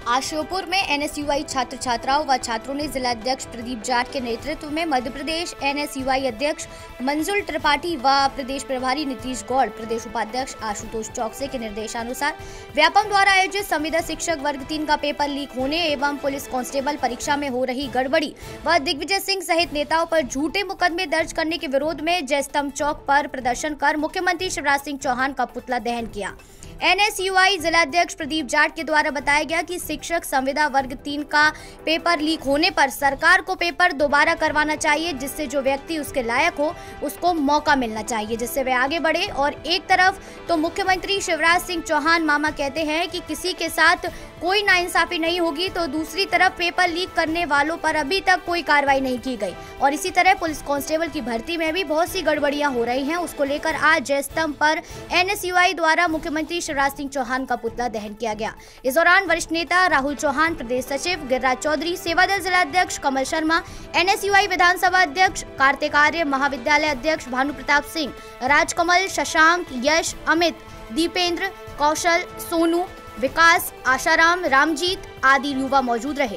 आज श्योपुर में एनएसयूआई छात्र छात्राओं व छात्रों ने जिलाध्यक्ष प्रदीप जाट के नेतृत्व में मध्य प्रदेश एनएसयूआई अध्यक्ष मंजुल त्रिपाठी व प्रदेश प्रभारी नीतीश गौड़, प्रदेश उपाध्यक्ष आशुतोष चौकसे के निर्देशानुसार व्यापम द्वारा आयोजित संविदा शिक्षक वर्ग 3 का पेपर लीक होने एवं पुलिस कांस्टेबल परीक्षा में हो रही गड़बड़ी व दिग्विजय सिंह सहित नेताओं पर झूठे मुकदमे दर्ज करने के विरोध में जयस्तंभ चौक पर प्रदर्शन कर मुख्यमंत्री शिवराज सिंह चौहान का पुतला दहन किया। एनएसयूआई जिलाध्यक्ष प्रदीप जाट के द्वारा बताया गया कि शिक्षक संविदा वर्ग 3 का पेपर लीक होने पर सरकार को पेपर दोबारा करवाना चाहिए, जिससे जो व्यक्ति उसके लायक हो उसको मौका मिलना चाहिए, जिससे वे आगे बढ़े। और एक तरफ तो मुख्यमंत्री शिवराज सिंह चौहान मामा कहते हैं कि किसी के साथ कोई नाइंसाफी नहीं होगी, तो दूसरी तरफ पेपर लीक करने वालों पर अभी तक कोई कार्रवाई नहीं की गई। और इसी तरह पुलिस कांस्टेबल की भर्ती में भी बहुत सी गड़बड़ियां हो रही हैं, उसको लेकर आज जयस्तंभ पर एनएसयूआई द्वारा मुख्यमंत्री शिवराज सिंह चौहान का पुतला दहन किया गया। इस दौरान वरिष्ठ नेता राहुल चौहान, प्रदेश सचिव गिरिराज चौधरी, सेवादल जिलाध्यक्ष कमल शर्मा, एनएसयूआई विधानसभा अध्यक्ष कार्तिक आर्य, महाविद्यालय अध्यक्ष भानु प्रताप सिंह, राजकमल, शशांक, यश, अमित, दीपेंद्र, कौशल, सोनू, विकास, आशाराम, रामजीत आदि युवा मौजूद रहे।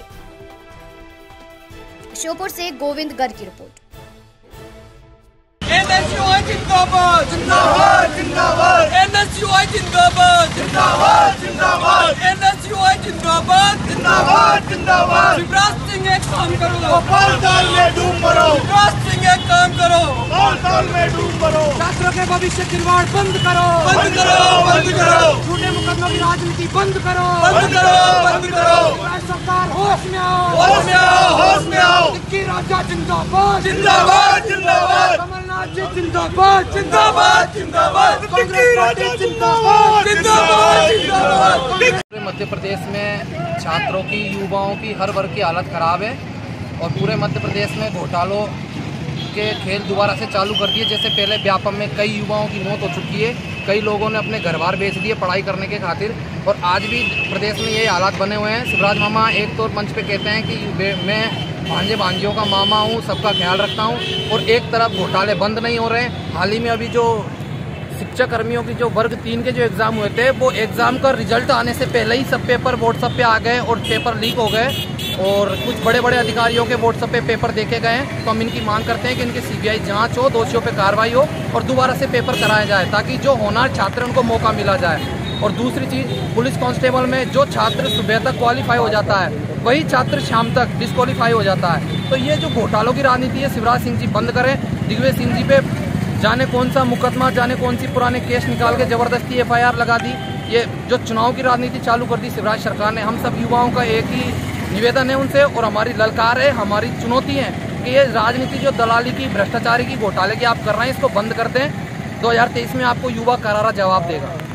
श्योपुर से गोविंद गर्ग की रिपोर्ट। एनएसयूआई जिंदाबाद जिंदाबाद जिंदाबाद, एनएसयूआई जिंदाबाद जिंदाबाद जिंदाबाद, एनएसयूआई जिंदाबाद जिंदाबाद जिंदाबाद। शिवराज सिंह एक काम करो, गोपाल दाल में डूब मरो। शिवराज सिंह एक काम करो, गोपाल दाल में डूब मरो। छात्रों के भविष्य खिलवाड़ बंद करो, बंद करो, बंद करो। झूठे मुकदमों की राजनीति बंद करो, बंद करो, बंद करो। सरकार होश में आओ, होश में आओ, होश में आओ। दिग्गी राजा जिंदाबाद जिंदाबाद जिंदाबाद, जिंदाबाद जिंदाबाद जिंदाबाद, जिंदाबाद जिंदाबाद। मध्य प्रदेश में छात्रों की, युवाओं की, हर वर्ग की हालत खराब है और पूरे मध्य प्रदेश में घोटालों के खेल दोबारा से चालू कर दिए। जैसे पहले व्यापम में कई युवाओं की मौत हो चुकी है, कई लोगों ने अपने घर बार बेच दिए पढ़ाई करने के खातिर, और आज भी प्रदेश में यही हालात बने हुए हैं। शिवराज मामा एक तो मंच पे कहते हैं कि मैं भांजे भांजियों का मामा हूँ, सबका ख्याल रखता हूँ, और एक तरफ घोटाले बंद नहीं हो रहे। हाल ही में अभी जो शिक्षक कर्मियों की जो वर्ग 3 के जो एग्ज़ाम हुए थे, वो एग्ज़ाम का रिजल्ट आने से पहले ही सब पेपर व्हाट्सएप पे आ गए और पेपर लीक हो गए, और कुछ बड़े बड़े अधिकारियों के व्हाट्सएप पे पेपर देखे गए हैं। तो हम इनकी मांग करते हैं कि इनकी सीबीआई जांच हो, दोषियों पे कार्रवाई हो और दोबारा से पेपर कराया जाए, ताकि जो होनहार छात्र उनको मौका मिला जाए। और दूसरी चीज़, पुलिस कांस्टेबल में जो छात्र सुबह तक क्वालिफाई हो जाता है, वही छात्र शाम तक डिस्क्वालीफाई हो जाता है। तो ये जो घोटालों की राजनीति है, शिवराज सिंह जी बंद करें। दिग्विजय सिंह जी पे जाने कौन सा मुकदमा, जाने कौन सी पुराने केस निकाल के जबरदस्ती FIR लगा दी। ये जो चुनाव की राजनीति चालू कर दी शिवराज सरकार ने, हम सब युवाओं का एक ही निवेदन है उनसे, और हमारी ललकार है, हमारी चुनौती है कि ये राजनीति जो दलाली की, भ्रष्टाचारी की, घोटाले की आप कर रहे हैं, इसको बंद कर दें। 2023 में आपको युवा करारा जवाब देगा।